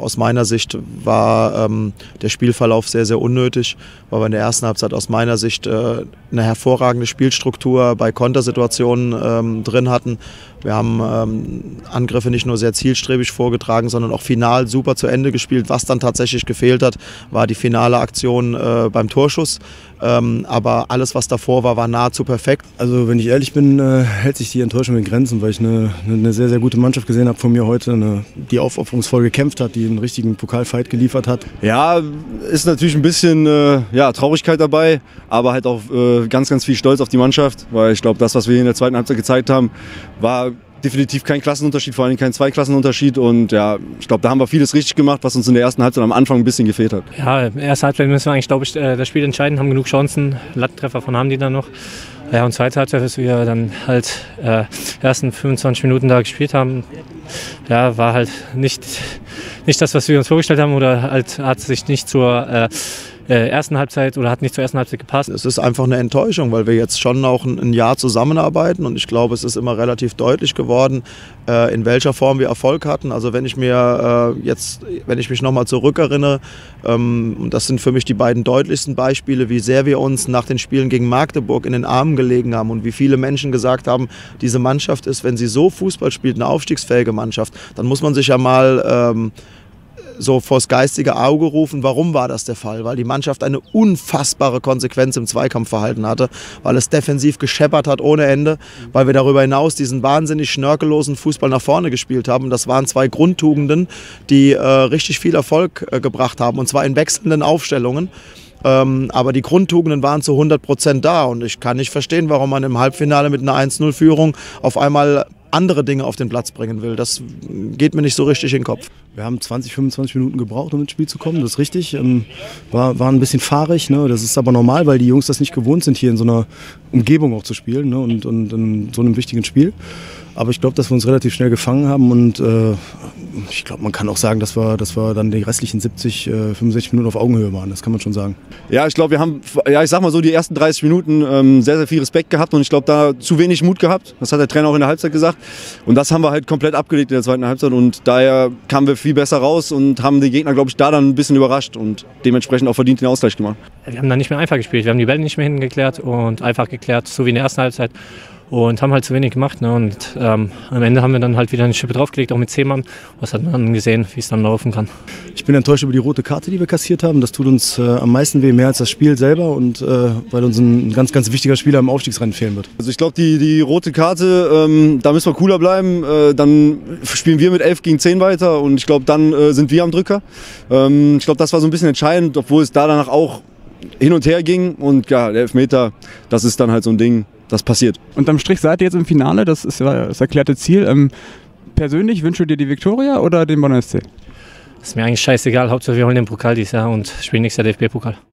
aus meiner Sicht war der Spielverlauf sehr, sehr unnötig, weil wir in der ersten Halbzeit aus meiner Sicht eine hervorragende Spielstruktur bei Kontersituationen drin hatten. Wir haben Angriffe nicht nur sehr zielstrebig vorgetragen, sondern auch final super zu Ende gespielt. Was dann tatsächlich gefehlt hat, war die finale Aktion beim Torschuss. Aber alles, was davor war, war nahezu perfekt. Also wenn ich ehrlich bin, hält sich die Enttäuschung in Grenzen, weil ich eine sehr, sehr gute Mannschaft gesehen habe von mir heute, die aufopferungsvoll gekämpft hat, die einen richtigen Pokalfight geliefert hat. Ja, ist natürlich ein bisschen Traurigkeit dabei, aber halt auch ganz, ganz viel Stolz auf die Mannschaft, weil ich glaube, das, was wir in der zweiten Halbzeit gezeigt haben, war definitiv kein Klassenunterschied, vor allem kein Zweiklassenunterschied. Und ja, ich glaube, da haben wir vieles richtig gemacht, was uns in der ersten Halbzeit am Anfang ein bisschen gefehlt hat. Ja, in der ersten Halbzeit müssen wir eigentlich, glaube ich, das Spiel entscheiden, haben genug Chancen, Lattentreffer von haben die dann noch. Ja, und zweite Halbzeit, dass wir dann halt ersten 25 Minuten da gespielt haben, ja, war halt nicht das, was wir uns vorgestellt haben, oder halt hat sich nicht zur ersten Halbzeit oder hat nicht zur ersten Halbzeit gepasst. Es ist einfach eine Enttäuschung, weil wir jetzt schon auch ein Jahr zusammenarbeiten und ich glaube, es ist immer relativ deutlich geworden, in welcher Form wir Erfolg hatten. Also wenn ich mich nochmal zurückerinnere, das sind für mich die beiden deutlichsten Beispiele, wie sehr wir uns nach den Spielen gegen Magdeburg in den Armen gelegen haben und wie viele Menschen gesagt haben, diese Mannschaft ist, wenn sie so Fußball spielt, eine aufstiegsfähige Mannschaft, dann muss man sich ja mal so vors geistige Auge rufen, warum war das der Fall? Weil die Mannschaft eine unfassbare Konsequenz im Zweikampfverhalten hatte, weil es defensiv gescheppert hat ohne Ende, weil wir darüber hinaus diesen wahnsinnig schnörkellosen Fußball nach vorne gespielt haben. Das waren zwei Grundtugenden, die richtig viel Erfolg gebracht haben, und zwar in wechselnden Aufstellungen. Aber die Grundtugenden waren zu 100% da und ich kann nicht verstehen, warum man im Halbfinale mit einer 1-0-Führung auf einmal andere Dinge auf den Platz bringen will. Das geht mir nicht so richtig in den Kopf. Wir haben 20, 25 Minuten gebraucht, um ins Spiel zu kommen, das ist richtig. War ein bisschen fahrig, ne? Das ist aber normal, weil die Jungs das nicht gewohnt sind, hier in so einer Umgebung auch zu spielen, ne? und in so einem wichtigen Spiel. Aber ich glaube, dass wir uns relativ schnell gefangen haben und ich glaube, man kann auch sagen, dass wir dann die restlichen 65 Minuten auf Augenhöhe waren, das kann man schon sagen. Ja, ich glaube, wir haben, ich sag mal so, die ersten 30 Minuten sehr, sehr viel Respekt gehabt und ich glaube, da zu wenig Mut gehabt. Das hat der Trainer auch in der Halbzeit gesagt. Und das haben wir halt komplett abgelegt in der zweiten Halbzeit und daher kamen wir viel besser raus und haben die Gegner, glaube ich, da dann ein bisschen überrascht und dementsprechend auch verdient den Ausgleich gemacht. Wir haben dann nicht mehr einfach gespielt, wir haben die Bälle nicht mehr hingeklärt und einfach geklärt, so wie in der ersten Halbzeit. Und haben halt zu wenig gemacht. Ne? Und am Ende haben wir dann halt wieder eine Schippe draufgelegt, auch mit Seemann. Was hat man dann gesehen, wie es dann laufen kann. Ich bin enttäuscht über die rote Karte, die wir kassiert haben. Das tut uns am meisten weh, mehr als das Spiel selber. Und weil uns ein ganz, ganz wichtiger Spieler im Aufstiegsrennen fehlen wird. Also ich glaube, die rote Karte, da müssen wir cooler bleiben. Dann spielen wir mit 11 gegen 10 weiter. Und ich glaube, dann sind wir am Drücker. Ich glaube, das war so ein bisschen entscheidend, obwohl es da danach auch hin und her ging. Und ja, der Elfmeter, das ist dann halt so ein Ding. Das passiert. Unterm Strich seid ihr jetzt im Finale, das ist ja das erklärte Ziel. Persönlich wünschst du dir die Viktoria oder den Bonner SC? Das ist mir eigentlich scheißegal, Hauptsache wir holen den Pokal dieses Jahr und spielen nächstes Jahr DFB-Pokal.